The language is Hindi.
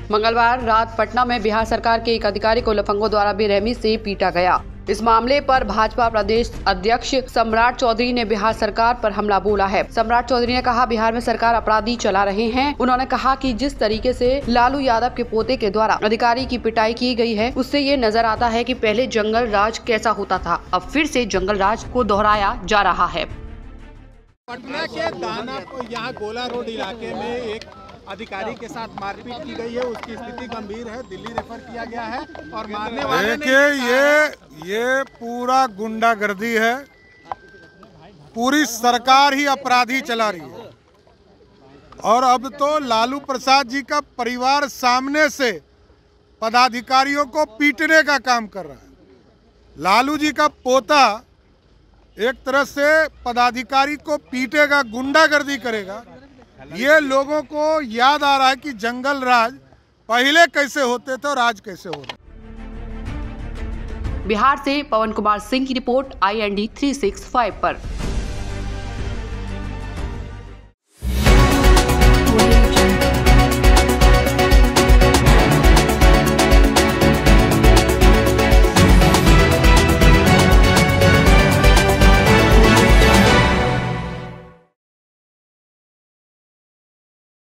मंगलवार रात पटना में बिहार सरकार के एक अधिकारी को लफंगों द्वारा बेरहमी से पीटा गया। इस मामले पर भाजपा प्रदेश अध्यक्ष सम्राट चौधरी ने बिहार सरकार पर हमला बोला है। सम्राट चौधरी ने कहा, बिहार में सरकार अपराधी चला रहे हैं। उन्होंने कहा कि जिस तरीके से लालू यादव के पोते के द्वारा अधिकारी की पिटाई की गई है, उससे ये नजर आता है कि पहले जंगल राज कैसा होता था, अब फिर से जंगल राज को दोहराया जा रहा है। पटना के दानापुर यहाँ गोला रोड इलाके में एक अधिकारी के साथ मारपीट की गई है। उसकी स्थिति गंभीर है, दिल्ली रेफर किया गया है और मारने वाले देखिए ये पूरा गुंडागर्दी है। पूरी सरकार ही अपराधी चला रही है और अब तो लालू प्रसाद जी का परिवार सामने से पदाधिकारियों को पीटने का काम कर रहा है। लालू जी का पोता एक तरह से पदाधिकारी को पीटेगा, गुंडागर्दी करेगा। ये लोगों को याद आ रहा है कि जंगल राज पहले कैसे होते थे और आज कैसे हो रहे। बिहार से पवन कुमार सिंह की रिपोर्ट IND 365 पर।